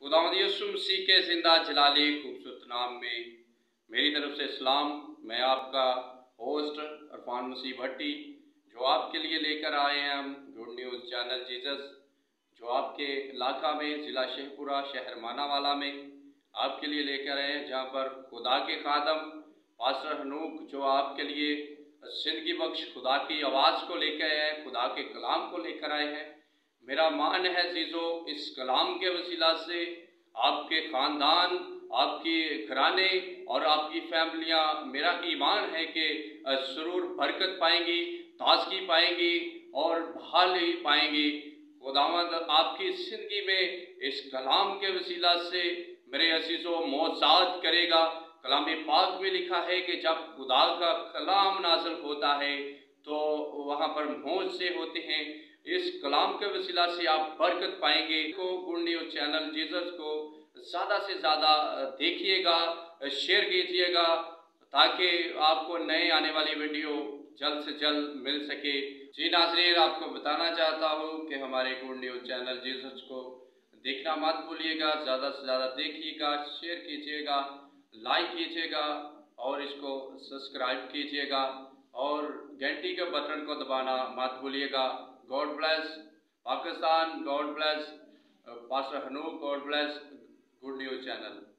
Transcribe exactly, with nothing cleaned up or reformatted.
खुदावंद यीशु मसीह के जिंदा जलाली खूबसूरत नाम में मेरी तरफ से सलाम। मैं आपका होस्ट इरफान मसीह भट्टी, जो आपके लिए लेकर आए हैं हम गुड न्यूज़ चैनल जीसस, जो आपके इलाका में ज़िला शेखपुरा शहर मानावाला में आपके लिए लेकर आए हैं, जहाँ पर खुदा के खादम पास्टर हनूक जो आपके लिए जिंदगी बख्श खुदा की आवाज़ को लेकर आए हैं, खुदा के कलाम को लेकर आए हैं। मेरा मान है जीजो, इस कलाम के वसीला से आपके ख़ानदान, आपके घराने और आपकी फैमिलियाँ, मेरा ईमान है कि ज़रूर बरकत पाएंगी, ताज़गी पाएंगी और बहाली पाएंगी। खुदावंद आपकी ज़िंदगी में इस कलाम के वसीला से मेरे अज़ीज़ों मौज़ात करेगा। कलाम पाक में लिखा है कि जब खुदा का कलाम नाज़िल होता है तो वहाँ पर मौजे होते हैं। इस कलाम के वसीला से आप बरकत पाएंगे। को गुड न्यूज़ चैनल जीसस को ज़्यादा से ज़्यादा देखिएगा, शेयर कीजिएगा, ताकि आपको नए आने वाली वीडियो जल्द से जल्द मिल सके। जी नाज़रीन, आपको बताना चाहता हूँ कि हमारे गुड न्यूज़ चैनल जीसस को देखना मत भूलिएगा। ज़्यादा से ज़्यादा देखिएगा, शेयर कीजिएगा, लाइक कीजिएगा और इसको सब्सक्राइब कीजिएगा और घंटी के बटन को दबाना मत भूलिएगा। God bless Pakistan, God bless pastor Hanook, God bless good news channel.